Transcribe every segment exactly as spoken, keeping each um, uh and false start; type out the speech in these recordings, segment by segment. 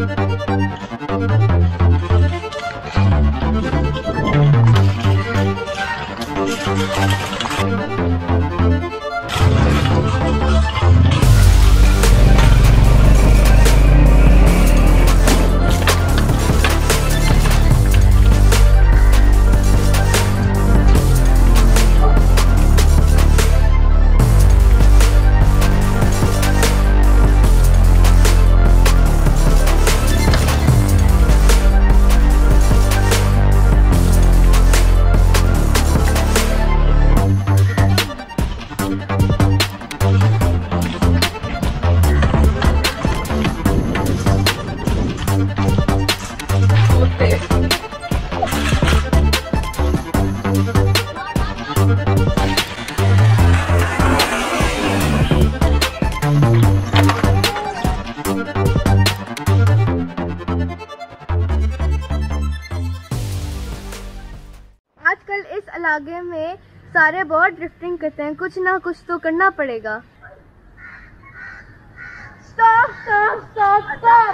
आजकल इस इलाके में सारे बहुत ड्रिफ्टिंग करते हैं, कुछ ना कुछ तो करना पड़ेगा। Stop stop stop stop.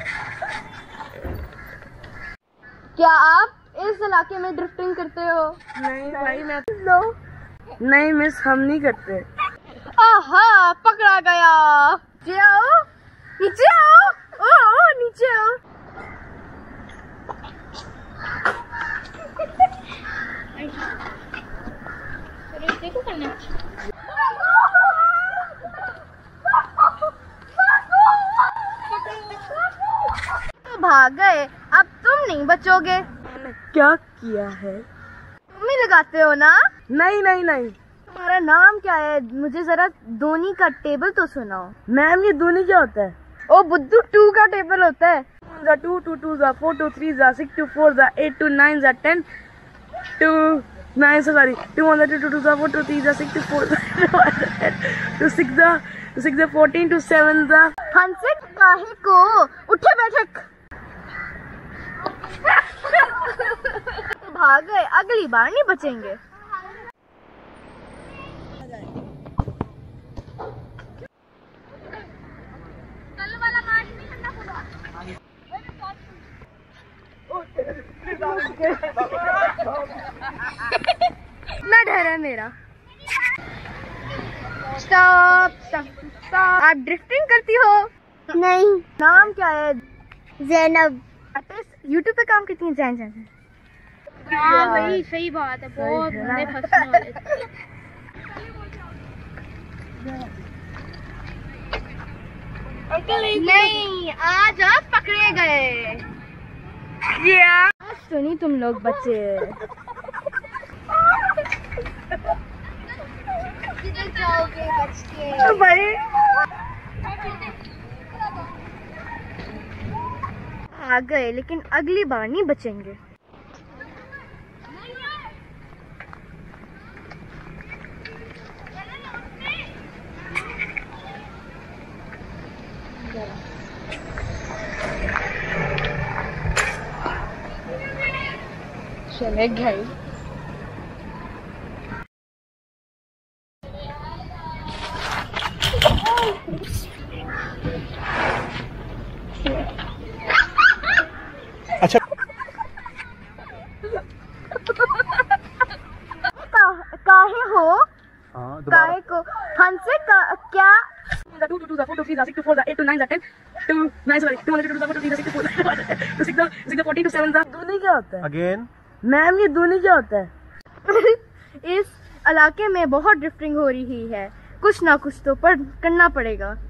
क्या आप इस इलाके में ड्रिफ्टिंग करते हो? नहीं भाई मैं लो। नहीं मिस, हम नहीं करते। आहा, पकड़ा गया। नीचे आओ, नीचे आओ, ओ, ओ नीचे आओ। देखो करना। तो भाग गए, अब तुम नहीं बचोगे। मैंने क्या किया है? तुम ही लगाते हो ना? नहीं नहीं नहीं। तुम्हारा नाम क्या है? मुझे जरा धोनी का टेबल तो सुनाओ। मैम ये धोनी क्या होता है? ओ बुद्धू, टू का टेबल होता है। टू टू टू जा फोर टू थ्री जा सिक्स टू फोर जा एट टू नाइन जा टेन टू नाइन से sorry two one two two two जा फोर टू थ्री जा six two four two six जा टू सिक्स जा fourteen two seven जा। हंसिक काहे को? उठे बैठक। भाग गए, अगली बार नहीं बचेंगे। कल वाला मैच नहीं करना पूरा। ना डर है मेरा। Stop stop stop. आप ड्रिफ्टिंग करती हो? नहीं। नाम क्या है? ज़ैनब। यूट्यूब पे काम करती हैं? जैन जैन। हाँ वही सही बात है, बहुत बंदे फंसने वाले थे। नहीं, आज आप पकड़े गए। क्या सुनी तुम लोग बच्चे। किधर जाओगे बच के? भाई आ गए, लेकिन अगली बार नहीं बचेंगे। चले गए। अच्छा काहे हो? हाँ काहे को? हमसे का, क्या? टू टू टू जा फोर टू थ्री जा सिक्स टू फोर जा एट टू नाइन जा ten two nine sorry two one two two जा फोर टू थ्री जा six two four two six जा सिक्स जा फोर्टीन टू सेवन जा। धोनी क्या होता है? अगेन मैम ये धोनी क्या होता है? इस इलाके में बहुत ड्रिफ्टिंग हो रही है, कुछ ना कुछ तो पर करना पड़ेगा।